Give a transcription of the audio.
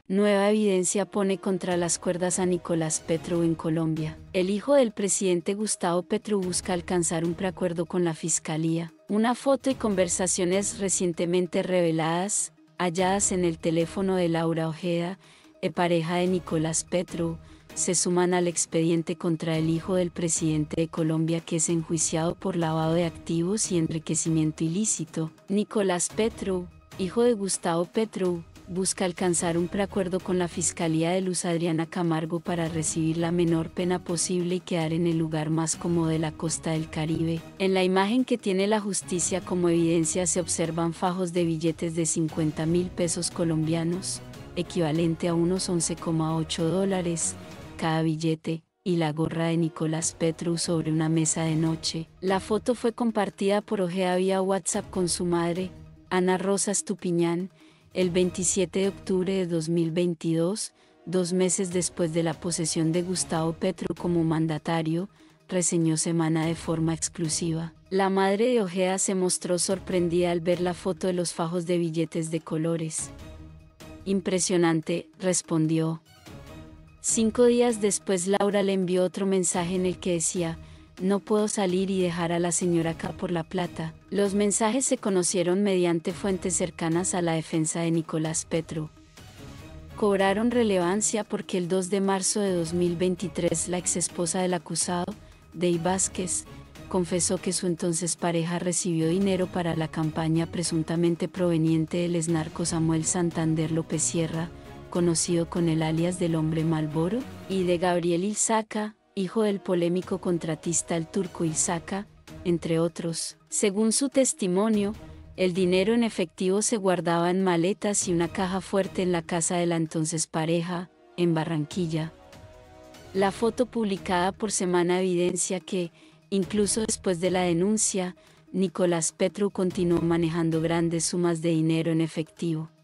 Nueva evidencia pone contra las cuerdas a Nicolás Petro en Colombia. El hijo del presidente Gustavo Petro busca alcanzar un preacuerdo con la fiscalía. Una foto y conversaciones recientemente reveladas, halladas en el teléfono de Laura Ojeda, pareja de Nicolás Petro, se suman al expediente contra el hijo del presidente de Colombia, que es enjuiciado por lavado de activos y enriquecimiento ilícito. Nicolás Petro, hijo de Gustavo Petro, busca alcanzar un preacuerdo con la Fiscalía de Luz Adriana Camargo para recibir la menor pena posible y quedar en el lugar más cómodo de la costa del Caribe. En la imagen que tiene la justicia como evidencia se observan fajos de billetes de 50.000 pesos colombianos, equivalente a unos $11,8, cada billete, y la gorra de Nicolás Petro sobre una mesa de noche. La foto fue compartida por Ojeda vía WhatsApp con su madre, Ana Rosa Estupiñán, el 27 de octubre de 2022, 2 meses después de la posesión de Gustavo Petro como mandatario, reseñó Semana de forma exclusiva. La madre de Ojeda se mostró sorprendida al ver la foto de los fajos de billetes de colores. Impresionante, respondió. 5 días después Laura le envió otro mensaje en el que decía: no puedo salir y dejar a la señora acá por la plata. Los mensajes se conocieron mediante fuentes cercanas a la defensa de Nicolás Petro. Cobraron relevancia porque el 2 de marzo de 2023 la exesposa del acusado, Dey Vázquez, confesó que su entonces pareja recibió dinero para la campaña presuntamente proveniente del exnarco Samuel Santander López Sierra, conocido con el alias del Hombre Malboro, y de Gabriel Ilzaca, hijo del polémico contratista El Turco Ilzaca, entre otros. Según su testimonio, el dinero en efectivo se guardaba en maletas y una caja fuerte en la casa de la entonces pareja, en Barranquilla. La foto publicada por Semana evidencia que, incluso después de la denuncia, Nicolás Petro continuó manejando grandes sumas de dinero en efectivo.